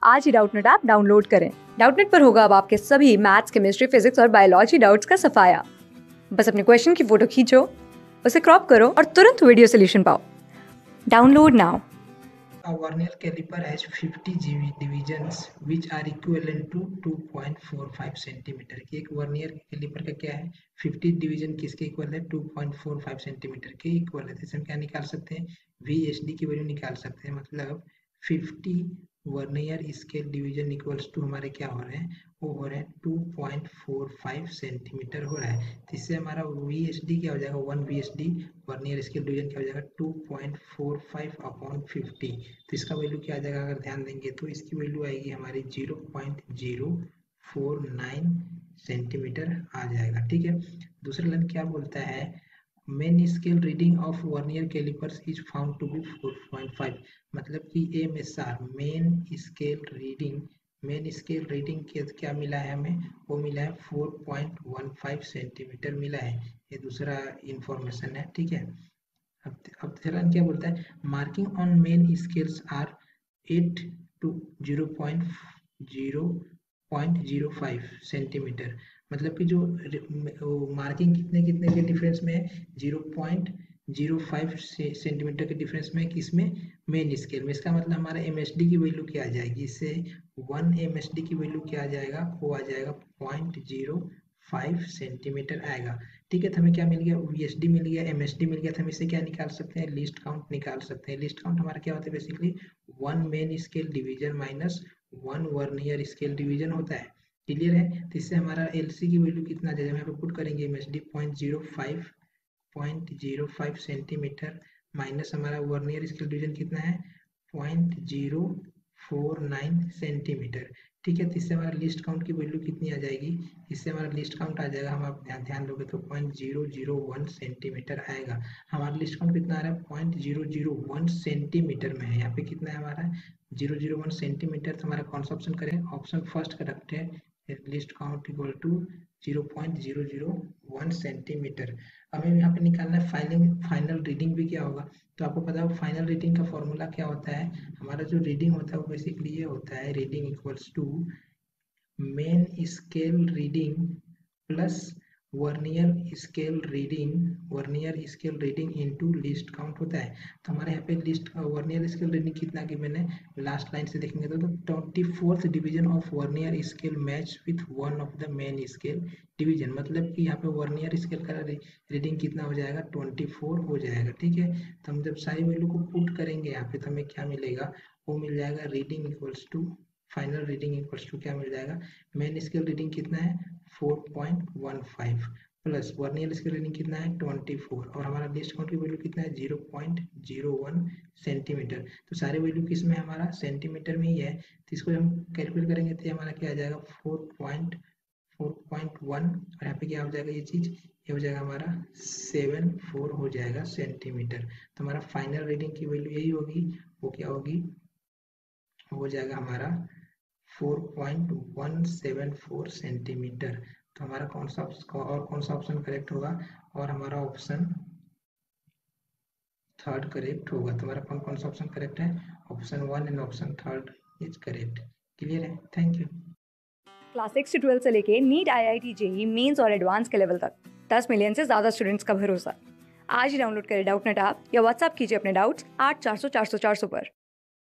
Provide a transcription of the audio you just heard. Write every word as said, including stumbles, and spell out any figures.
आज ही Doubtnut app download करें। डाउटनेट पर होगा अब आपके सभी मैथ्स, केमिस्ट्री, फिजिक्स और बायोलॉजी डाउट्स का सफाया। बस अपने क्वेश्चन की फोटो खींचो, उसे क्रॉप करो और तुरंत वीडियो सोल्यूशन पाओ। Download now. A vernier caliper has fifty divisions which are equivalent to two point four five centimetre की एक वर्नियर कैलिपर का क्या है फिफ्टी डिवीजन किसके इक्वल है two point four five centimetre के इक्वल है। इसमें क्या निकाल सकते हैं वी एच डी की वैल्यू निकाल सकते हैं। मतलब fifty vernier scale division equals to हमारे क्या हो रहे हैं वो हो रहे हैं two point four five centimetre हो रहा है। तो इससे हमारा वी एच डी क्या हो जाएगा one V H D vernier scale division क्या हो जाएगा two point four five upon fifty. तो इसका वैल्यू क्या आ जाएगा अगर ध्यान देंगे तो इसकी वैल्यू आएगी हमारी zero point zero four nine centimetre आ जाएगा। ठीक है, दूसरा लाइन क्या बोलता है main scale reading of vernier callipers is found to be four point five. मतलब कि M S R main scale reading main scale reading के क्या मिला है हमें वो मिला है four point one five centimetre मिला है। ये दूसरा इंफॉर्मेशन है। ठीक है, अब अब तीसरा क्या बोलता है marking on main scales are at to zero point zero point zero five centimetre. मतलब कि जो मार्किंग कितने कितने के डिफरेंस में है zero point zero five centimetre के डिफरेंस में किसमें मेन स्केल में। इसका मतलब हमारा एम एस डी की वैल्यू क्या आ जाएगी इससे वन एम एस डी की वैल्यू क्या आ जाएगा वो आ जाएगा पॉइंट जीरो फाइव सेंटीमीटर आएगा। ठीक है, तो हमें क्या मिल गया वी एच डी मिल गया एम एस डी मिल गया। तो हम इससे क्या निकाल सकते हैं लीस्ट काउंट निकाल सकते हैं। लीस्ट काउंट हमारा क्या होता है basically one main scale division minus one vernier scale division होता है। क्लियर है, तो इससे हमारा एल सी की वैल्यू कितना आ जाएगा हम यहाँ पे पुट करेंगे M S D point zero five point zero five centimetre minus हमारा वर्नियर स्केल डिवीजन कितना है point zero four nine centimetre. ठीक है, तो इससे हमारा लिस्ट काउंट की वैल्यू कितनी आ जाएगी इससे हमारा लिस्ट काउंट आ जाएगा हम आप ध्यान ध्यान दोगे तो point zero zero one centimetre आएगा। हमारा लिस्ट काउंट कितना आ रहा है point zero zero one centimetre में है। यहाँ पे कितना है हमारा जीरो जीरो वन सेंटीमीटर। तो हमारा कौन सा ऑप्शन करें ऑप्शन फर्स्ट करेक्ट है least count equal to zero point zero zero one centimetre. हमें यहाँ पे निकालना है फाइनल फाइनल रीडिंग भी क्या होगा। तो आपको पता है फाइनल रीडिंग का फॉर्मूला क्या होता है हमारा जो रीडिंग होता है वो बेसिकली ये होता है reading equals to main scale reading plus vernier scale reading vernier scale reading into least count होता है। तो हमारे यहाँ पे लिस्ट वर्नियर स्केल रीडिंग कितना की मैंने लास्ट लाइन से देखेंगे तो twenty fourth division of vernier scale match with one of the main scale division. मतलब कि यहाँ पे वर्नियर स्केल का रीडिंग कितना हो जाएगा ट्वेंटी फोर हो जाएगा। ठीक है, तो हम जब सारी वैल्यू को पुट करेंगे यहाँ पे तो हमें क्या मिलेगा वो मिल जाएगा reading equals to final reading equals to क्या मिल जाएगा मेन स्केल रीडिंग कितना है four point one five plus vernier scale reading कितना है ट्वेंटी फोर और हमारा लिस्ट काउंट की वैल्यू कितना है zero point zero one centimetre. तो सारे वैल्यू किस में हमारा सेंटीमीटर में ही है। तो इसको हम कैलकुलेट करेंगे तो हमारा क्या आ जाएगा four point four point one और यहाँ पे क्या हो जाएगा ये चीज ये हो जाएगा हमारा सेवन फोर हो जाएगा सेंटीमीटर। तो हमारा फाइनल रीडिंग की वैल्यू यही होगी वो क्या होगी हो जाएगा हमारा four point one seven four centimetre. तो हमारा कौन सा और कौन सा ऑप्शन करेक्ट होगा और हमारा ऑप्शन थर्ड करेक्ट होगा। तो हमारा कौन कौन सा ऑप्शन करेक्ट है option one and option third is correct. Clear है, थैंक यू। क्लास सिक्स से ट्वेल्थ से लेके NEET, I I T, JEE mains और एडवांस के लेवल तक दस मिलियन से ज्यादा स्टूडेंट्स का भरोसा। आज ही डाउनलोड करें डाउटनेट ऐप या व्हाट्सएप कीजिए अपने डाउट्स आठ चार सौ चार सौ चार सौ पर।